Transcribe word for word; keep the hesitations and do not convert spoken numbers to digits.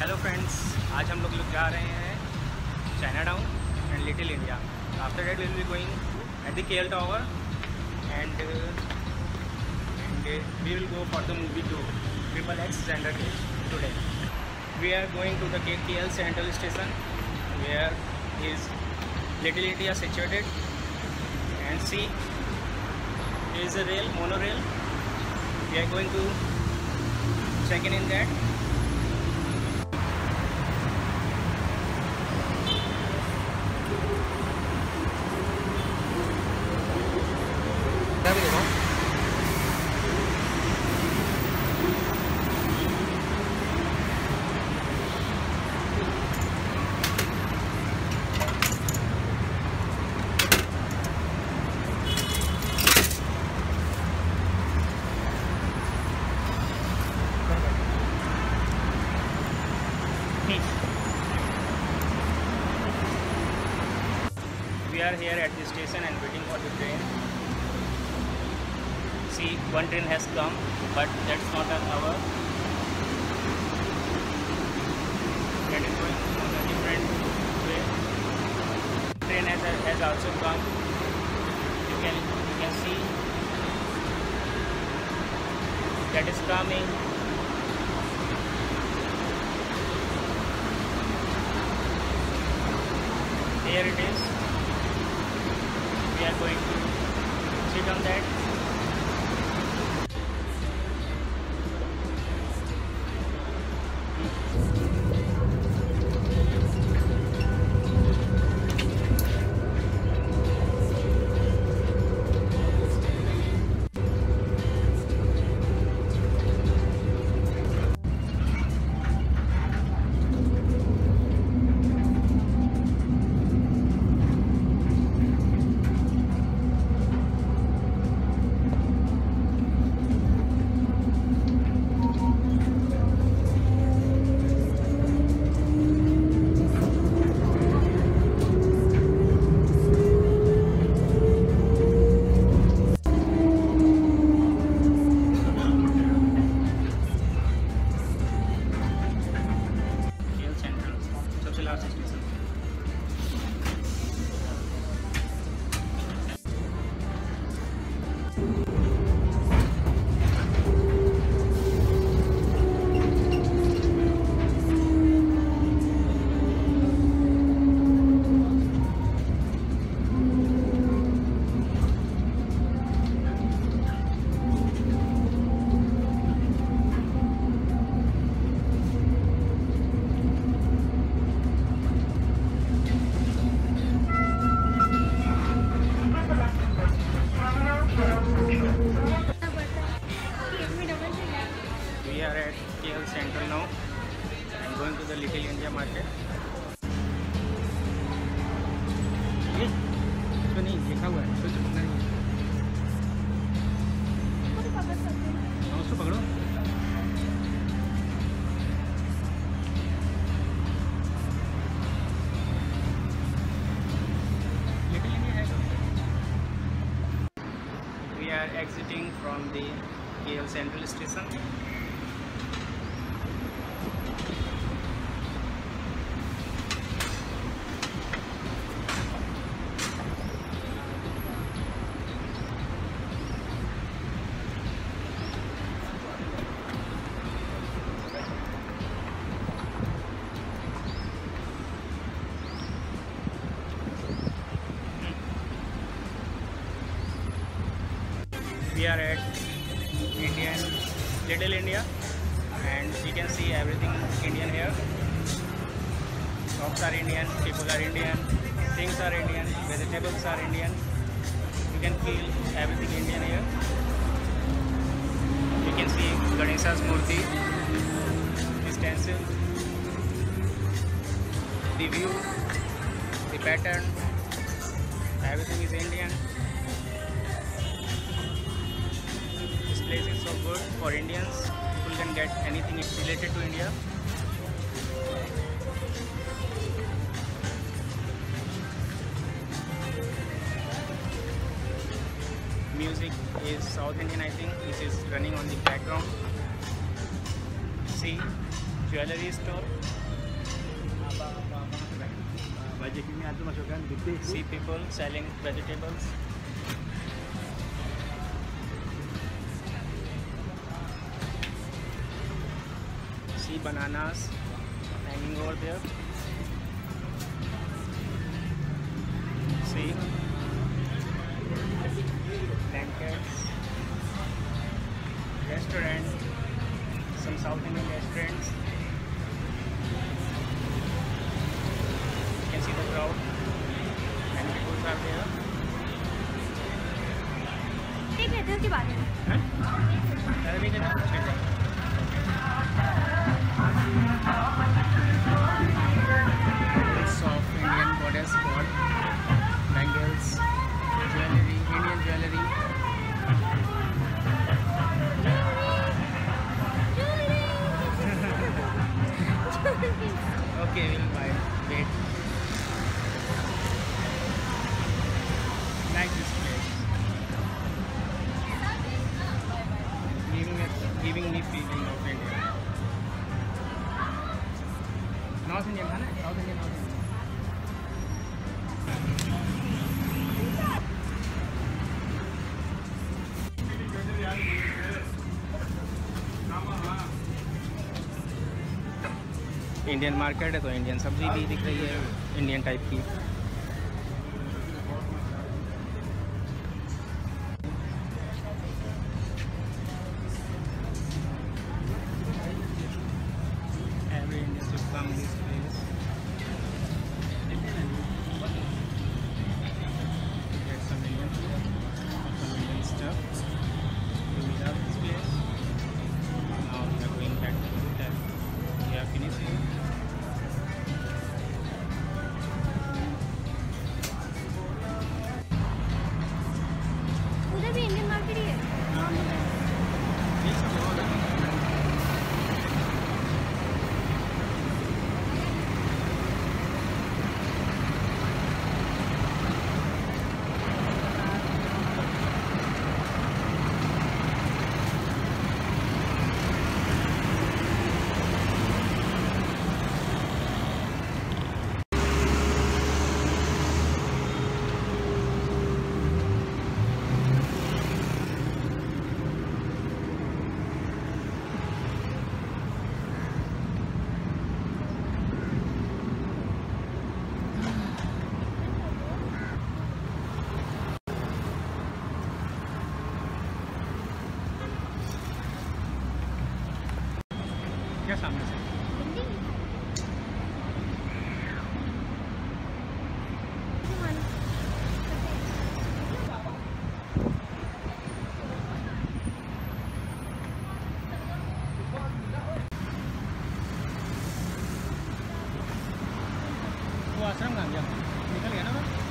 Hello friends, आज हम लोग लोग जा रहे हैं Chinatown and Little India. After that we will be going at the K L Tower and and we will go for the movie to triple X standard gauge. Today we are going to the K L Central station where is Little India situated, and see, there is a rail, monorail. We are going to check in in that. We are here at the station and waiting for the train. See, one train has come, but that's not our. That is going on a different way. Train has, has also come. You can you can see that is coming. Here it is. We are going to sit on that. We are at K L Central now and going to the Little India market. ये तो नहीं लिखा हुआ है, सोच पकड़ना नहीं. हाँ, उसको पकड़ो. Little India है. We are exiting from the K L Central Station. We are at Indian Little India and you can see everything Indian here. Shops are Indian, people are Indian, things are Indian, vegetables are Indian. You can feel everything Indian here. You can see Ganesha's Murti, the stencil, the view, the pattern, everything is Indian. Place is so good for Indians. People can get anything related to India. Music is South Indian, I think, which is running on the background. See, Jewelry store. Banyak ini ada masukkan gede. See people selling vegetables. See bananas hanging over there. See blankets. Restaurant. Some South Indian restaurants. You can see the crowd and people are there. देख लेते हैं उसके बाद में। हैं? अरे भी नहीं कुछ नहीं। It's of Indian goddess god, bangles, jewelry, Indian jewelry. Okay, we'll buy. Wait. Like this place. Giving it, giving me feeling of India. North Indian, है ना? South Indian, North Indian. Indian market है तो Indian सब्जी भी दिख रही है Indian type की। Every Indian should come this place. Get some Indian food, some Indian stuff. We love this place. Now we are going back to the hotel. We are finishing. उधर भी Indian market ही है। ये सब बहुत है। क्या सामने से वो आश्रम कहाँ गया? निकल गया ना वो?